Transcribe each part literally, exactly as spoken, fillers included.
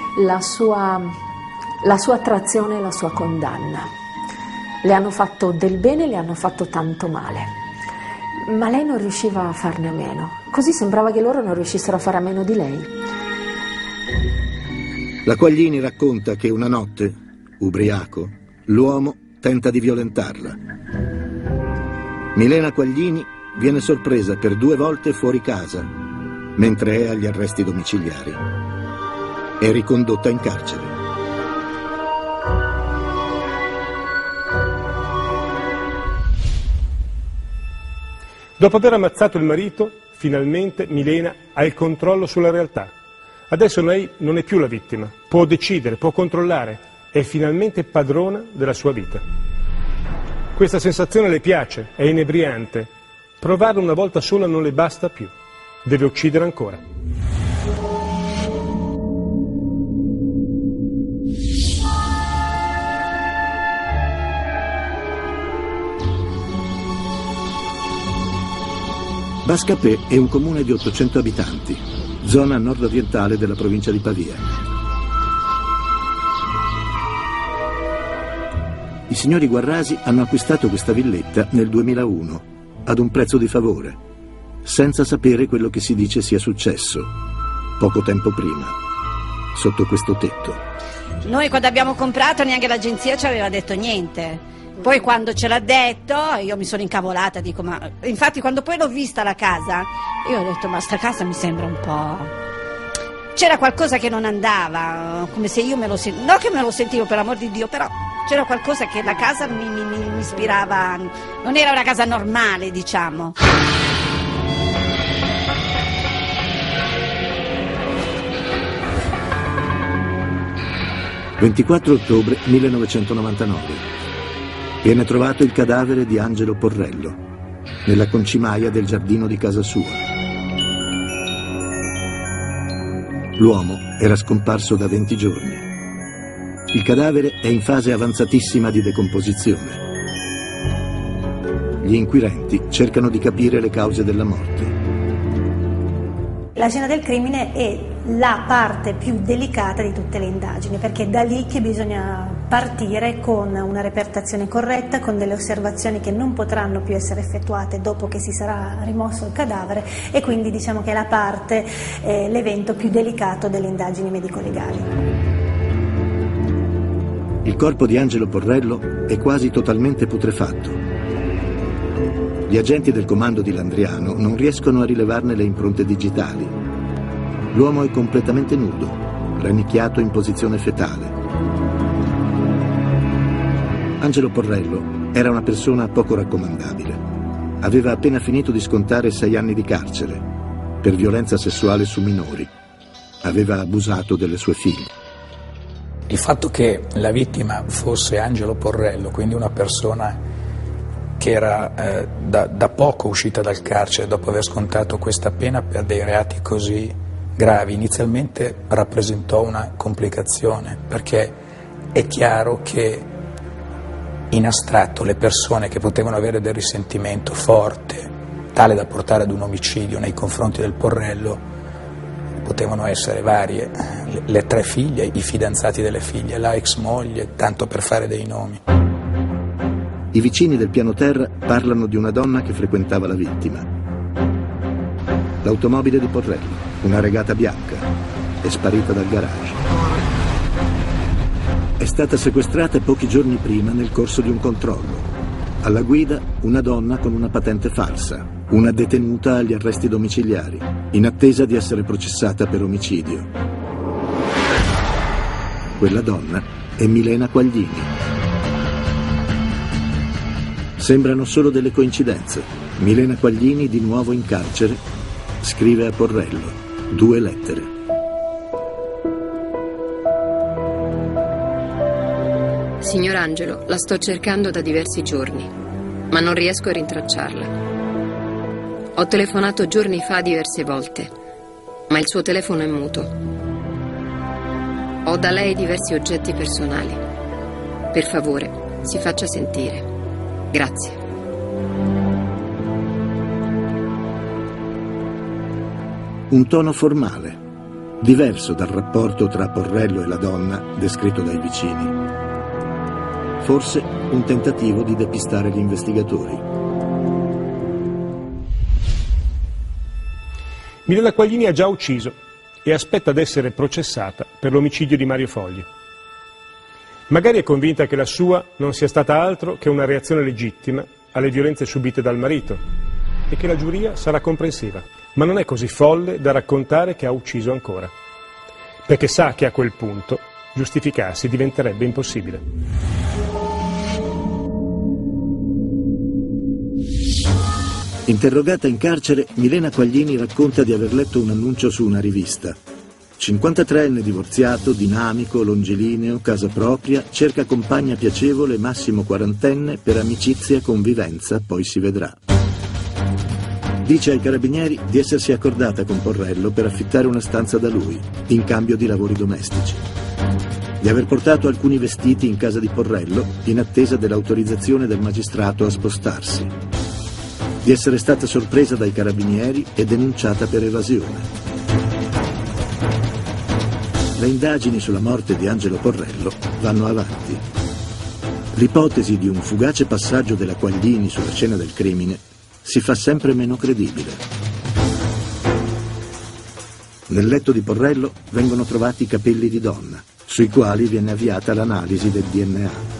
la sua, la sua attrazione e la sua condanna. Le hanno fatto del bene, le hanno fatto tanto male, ma lei non riusciva a farne a meno, così sembrava che loro non riuscissero a fare a meno di lei. La Quaglini racconta che una notte, ubriaco, l'uomo tenta di violentarla. Milena Quaglini viene sorpresa per due volte fuori casa, mentre è agli arresti domiciliari. È ricondotta in carcere. Dopo aver ammazzato il marito, finalmente Milena ha il controllo sulla realtà. Adesso lei non è più la vittima, può decidere, può controllare, è finalmente padrona della sua vita. Questa sensazione le piace, è inebriante. Provarla una volta sola non le basta più, deve uccidere ancora. Bascapè è un comune di ottocento abitanti, zona nord-orientale della provincia di Pavia. I signori Guarrasi hanno acquistato questa villetta nel duemilauno, ad un prezzo di favore, senza sapere quello che si dice sia successo, poco tempo prima, sotto questo tetto. Noi quando abbiamo comprato neanche l'agenzia ci aveva detto niente. Poi quando ce l'ha detto io mi sono incavolata, dico ma... Infatti quando poi l'ho vista la casa, io ho detto ma sta casa mi sembra un po'... C'era qualcosa che non andava, come se io me lo sentivo, no che me lo sentivo per amor di Dio, però c'era qualcosa che la casa mi, mi, mi ispirava, non era una casa normale, diciamo. ventiquattro ottobre millenovecentonovantanove. Viene trovato il cadavere di Angelo Porrello, nella concimaia del giardino di casa sua. L'uomo era scomparso da venti giorni. Il cadavere è in fase avanzatissima di decomposizione. Gli inquirenti cercano di capire le cause della morte. La scena del crimine è la parte più delicata di tutte le indagini, perché è da lì che bisogna partire con una repertazione corretta, con delle osservazioni che non potranno più essere effettuate dopo che si sarà rimosso il cadavere, e quindi diciamo che è la parte, eh, l'evento più delicato delle indagini medico-legali. Il corpo di Angelo Porrello è quasi totalmente putrefatto. Gli agenti del comando di Landriano non riescono a rilevarne le impronte digitali. L'uomo è completamente nudo, rannicchiato in posizione fetale. Angelo Porrello era una persona poco raccomandabile. Aveva appena finito di scontare sei anni di carcere per violenza sessuale su minori. Aveva abusato delle sue figlie. Il fatto che la vittima fosse Angelo Porrello, quindi una persona che era eh, da, da poco uscita dal carcere dopo aver scontato questa pena per dei reati così gravi, inizialmente rappresentò una complicazione, perché è chiaro che in astratto le persone che potevano avere del risentimento forte, tale da portare ad un omicidio nei confronti del Porrello, potevano essere varie, le, le tre figlie, i fidanzati delle figlie, la ex moglie, tanto per fare dei nomi. I vicini del piano terra parlano di una donna che frequentava la vittima. L'automobile di Porrello, una regata bianca, è sparita dal garage. È stata sequestrata pochi giorni prima nel corso di un controllo. Alla guida una donna con una patente falsa, una detenuta agli arresti domiciliari, in attesa di essere processata per omicidio. Quella donna è Milena Quaglini. Sembrano solo delle coincidenze. Milena Quaglini, di nuovo in carcere, scrive a Porrello due lettere. Signor Angelo, la sto cercando da diversi giorni, ma non riesco a rintracciarla. Ho telefonato giorni fa diverse volte, ma il suo telefono è muto. Ho da lei diversi oggetti personali. Per favore, si faccia sentire. Grazie. Un tono formale, diverso dal rapporto tra Porrello e la donna descritto dai vicini. Forse un tentativo di depistare gli investigatori. Milena Quaglini ha già ucciso e aspetta di essere processata per l'omicidio di Mario Fogli. Magari è convinta che la sua non sia stata altro che una reazione legittima alle violenze subite dal marito e che la giuria sarà comprensiva, ma non è così folle da raccontare che ha ucciso ancora, perché sa che a quel punto giustificarsi diventerebbe impossibile. Interrogata in carcere, Milena Quaglini racconta di aver letto un annuncio su una rivista. cinquantatreenne divorziato, dinamico, longilineo, casa propria, cerca compagna piacevole, massimo quarantenne, per amicizia e convivenza, poi si vedrà. Dice ai carabinieri di essersi accordata con Porrello per affittare una stanza da lui, in cambio di lavori domestici. Di aver portato alcuni vestiti in casa di Porrello, in attesa dell'autorizzazione del magistrato a spostarsi. Di essere stata sorpresa dai carabinieri e denunciata per evasione. Le indagini sulla morte di Angelo Porrello vanno avanti. L'ipotesi di un fugace passaggio della Quaglini sulla scena del crimine si fa sempre meno credibile. Nel letto di Porrello vengono trovati capelli di donna, sui quali viene avviata l'analisi del D N A.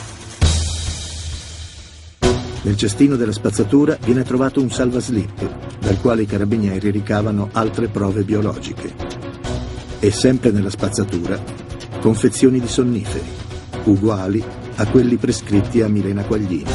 Nel cestino della spazzatura viene trovato un salvaslip, dal quale i carabinieri ricavano altre prove biologiche. E sempre nella spazzatura, confezioni di sonniferi, uguali a quelli prescritti a Milena Quaglini.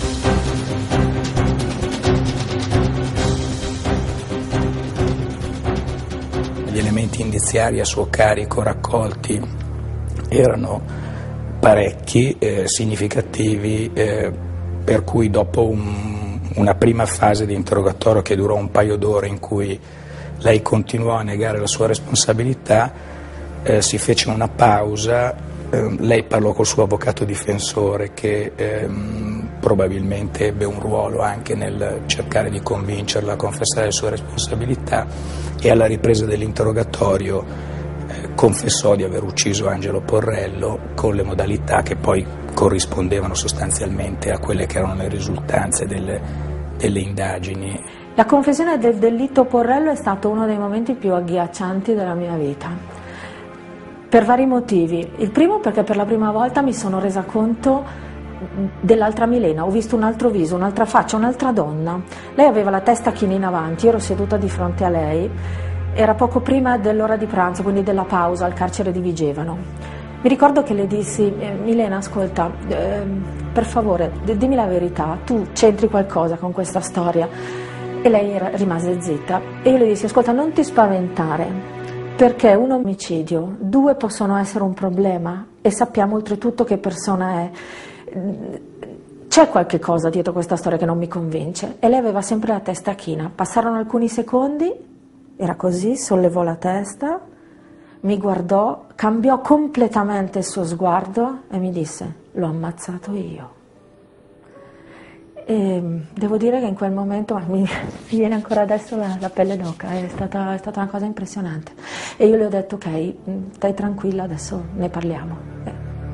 Gli elementi indiziari a suo carico raccolti erano parecchi, eh, significativi, eh, per cui dopo un, una prima fase di interrogatorio che durò un paio d'ore in cui lei continuò a negare la sua responsabilità, eh, si fece una pausa, eh, lei parlò col suo avvocato difensore che ehm, probabilmente ebbe un ruolo anche nel cercare di convincerla a confessare le sue responsabilità, e alla ripresa dell'interrogatorio eh, confessò di aver ucciso Angelo Porrello con le modalità che poi corrispondevano sostanzialmente a quelle che erano le risultanze delle, delle indagini. La confessione del delitto Porrello è stato uno dei momenti più agghiaccianti della mia vita, per vari motivi. Il primo perché per la prima volta mi sono resa conto dell'altra Milena, ho visto un altro viso, un'altra faccia, un'altra donna. Lei aveva la testa china in avanti, io ero seduta di fronte a lei, era poco prima dell'ora di pranzo, quindi della pausa al carcere di Vigevano. Mi ricordo che le dissi, eh, Milena, ascolta, eh, per favore, dimmi la verità, tu c'entri qualcosa con questa storia? E lei era, rimase zitta. E io le dissi, ascolta, non ti spaventare, perché un omicidio, due possono essere un problema e sappiamo oltretutto che persona è. C'è qualche cosa dietro questa storia che non mi convince. E lei aveva sempre la testa china. Passarono alcuni secondi, era così, sollevò la testa, mi guardò, cambiò completamente il suo sguardo e mi disse, l'ho ammazzato io. E devo dire che in quel momento mi, mi viene ancora adesso la, la pelle d'oca, è stata, è stata una cosa impressionante. E io le ho detto, ok, stai tranquilla, adesso ne parliamo. Eh.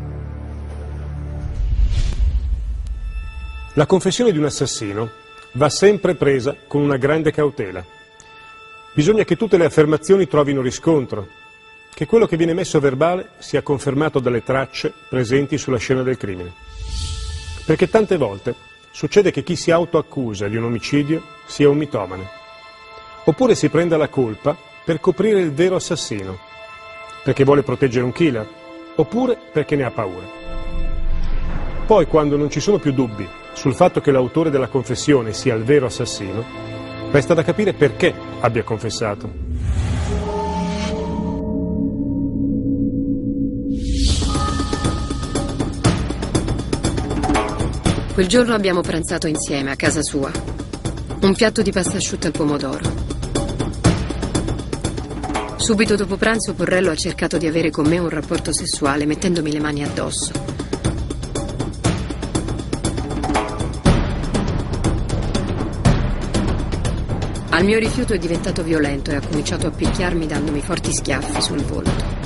La confessione di un assassino va sempre presa con una grande cautela. Bisogna che tutte le affermazioni trovino riscontro, che quello che viene messo a verbale sia confermato dalle tracce presenti sulla scena del crimine. Perché tante volte succede che chi si autoaccusa di un omicidio sia un mitomane, oppure si prenda la colpa per coprire il vero assassino, perché vuole proteggere un killer, oppure perché ne ha paura. Poi, quando non ci sono più dubbi sul fatto che l'autore della confessione sia il vero assassino, resta da capire perché abbia confessato. Quel giorno abbiamo pranzato insieme a casa sua. Un piatto di pasta asciutta al pomodoro. Subito dopo pranzo Porrello ha cercato di avere con me un rapporto sessuale mettendomi le mani addosso. Al mio rifiuto è diventato violento e ha cominciato a picchiarmi dandomi forti schiaffi sul volto.